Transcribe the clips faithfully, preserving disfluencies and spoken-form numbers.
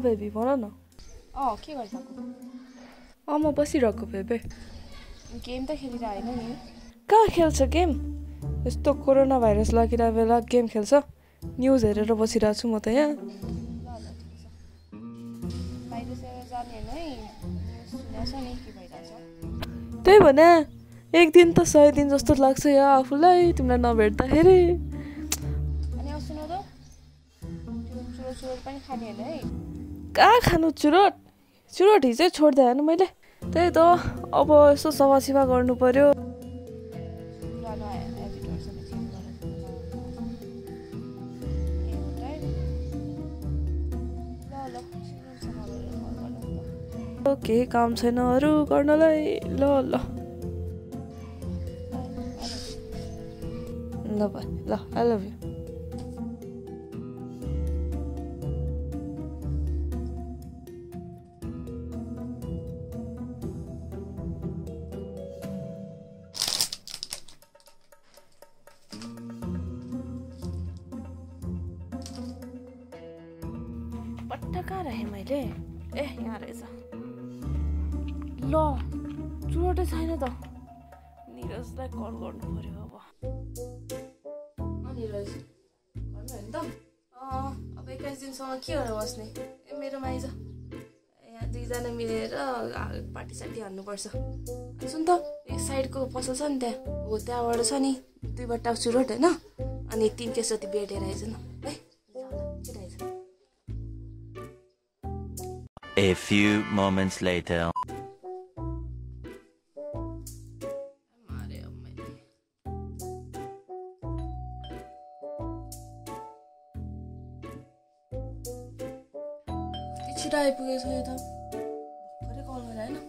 Baby भन न। अँ के गरिरहेको? अँ म बसिरहेको बेबी। गेम त खेलिरहेको होइन नि? कहाँ खेल्छ गेम? यस्तो कोरोना भाइरस लागिरहेको बेला गेम खेल्छ? न्युज हेरेर बसिरहेको छु म त यहाँ। ल ल ठिक छ। बाहिर जाने होइन है, सुनेको छ नि के भइरहेछ। त्यही भने एक दिन त सय दिन जस्तो लाग्छ या आफूलाई तिमीलाई नभेट्दाखेरि। अनि अब सुन त, चुरोट चुरोट पनि खाने होइन है? कहाँ खानु चुरोट? चुरोट हिजै छोड्दै होइन मैले। त्यही त अब यसो सफासिफा गर्नु पर्यो। केही काम छैन अरू गर्नलाई। ल ल ल भाइ ल आई लभ यु। पट्टा कहाँ राखेँ मैले? ए यहाँ रहेछ। ल चुरोटै छैन त। निरजलाई कल गर्नु पर्यो अब। निरज घरमा होइन त? अँ अब एक्काइस दिनसम्म के गरेर बस्ने? ए मेरोमा आइज। यहाँ दुईजना मिलेर पार्टी साटी हान्नुपर्छ। सुन त एक साइडको पसल छ नि त्यहाँ, हो त्यहाँबाट छ नि दुईवटा चुरोट होइन, अनि तिन केस जति बेडेर आइज न है। A few moments later. छिटो आइपुगेछ यो त, भर्खरै कल गरेँ होइन?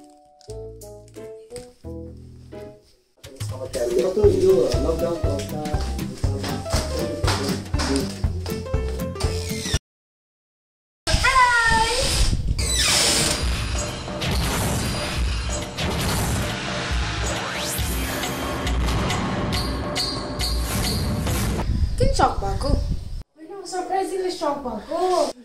किन सक भएको? होइन सरप्राइजिङली सक भएको।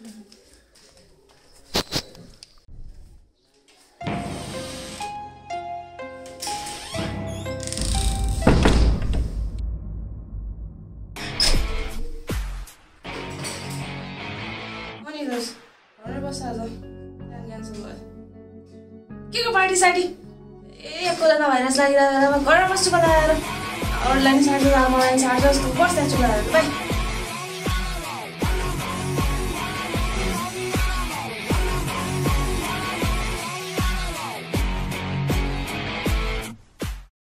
के को पार्टी साटी? ए कोरोना भाइरस लागिरहेको बेलामा घरमा बस्छु बनाएर अरूलाई नि साट्छ, मलाई नि साट्छ, जस्तो बस्दा छु भाइ।